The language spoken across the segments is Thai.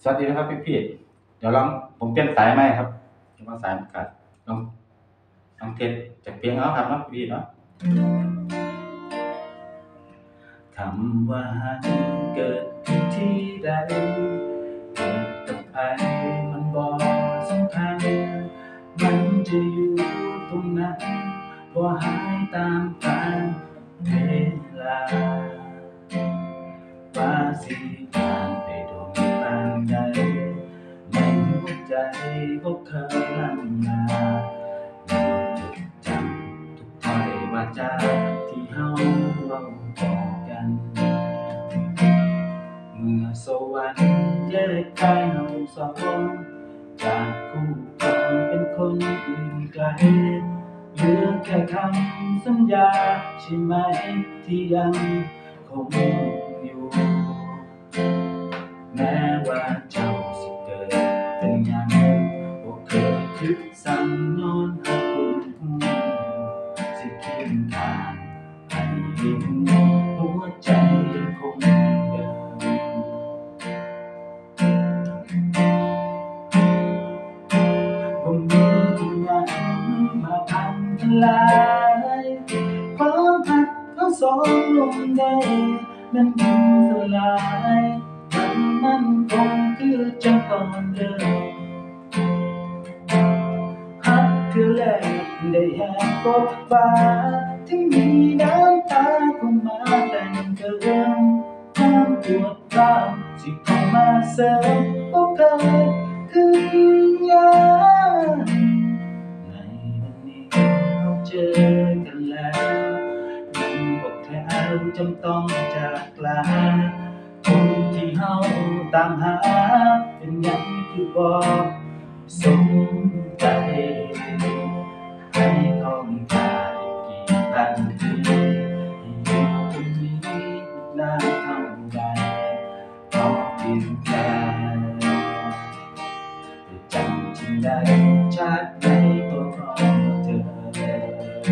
สวัสดีนะครับพี่เดี๋ยวลองผมเปลี่ยนสายไหมครับเฉพาะสายมันขาดลองเทสจากเพลงเอาครับเนาะพี่เนาะคำว่าเกิดที่ใดเกิดกับใครมันบ่สำคัญมันจะอยู่ตรงนั้นบ่หายตามกาลเวลาว่าสิผ่านไปโดนปานใดในหัวใจบ่เคยลังลาจดจำทุกถ้อยวาจาที่เฮาเว้าบอกกัน เมื่อสวรรค์แยกกายเฮาสองจากคู่ครองเป็นคนอื่นไกลเหลือแค่คำสัญญาใช่ไหมที่ยังคงอยู่แม้ว่าเจ้าสิเกิดเป็นหยังบ่เคยคิดสั่งย้อนหาคุณสิเคียงข้างให้เห็นหัวใจยังคงเดิม บ่มีที่หยังมาพังทลายความหักทั้งสองลงได้แมันดินสลายมันมั่นคงคือจังตอนเดิมหักเธอแรกได้แหกกดฟ้าถึงมีน้ำตาเข้ามาแต่งเติมความปวดร้าวสิเข้ามาเสริมบ่เคยคือยา ในวันนี้เราเจอกันแล้วยังบอกแถวจำต้องจากลาคนที่เฮาตามหาเป็นหยังคือบอกสมใจให้ของตาอีกกี่พันปีให้อยู่ตรงนี้นานเท่าใดขอเพียงแค่จำฉันได้ชาติไหนก็เพราะเธอ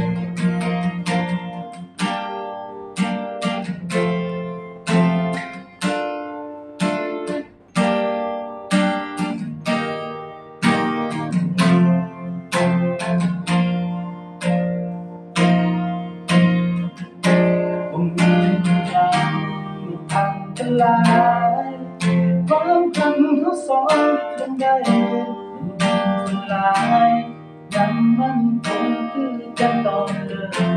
บ่มีอย่างพังทลายความพันเขาสองคงได้สลายยังมั่นคงคือจังตอนเดิม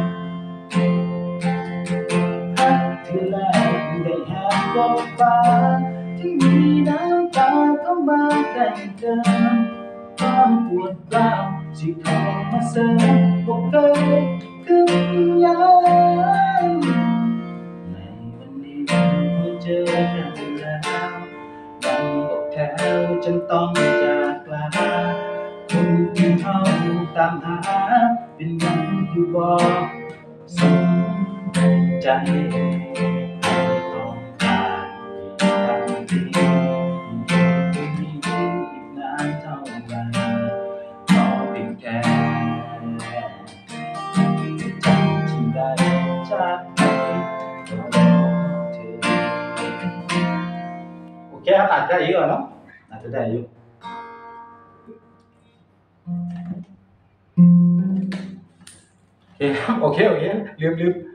หักที่แรกได้แหกกดฟ้าถึงมีน้ำตาเข้ามาแต่งเติมความปวดร้าวสิเข้ามาเสริมบ่เคยคือยาม ในวันนี้เราเจอกันแล้วยังบอกแถวจนต้องจากลาคนที่เขาตามหาเป็นหยังอยู่บอกสนใจต้องการอีกครั้งที่อยู่ตรงนี้อีกนานเท่าไรขอเพียงแค่จำที่ได้จากไป โอเคครับอาจจะได้อยู่เนาะอาจจะได้อยู่โอเคครับโอเคลืม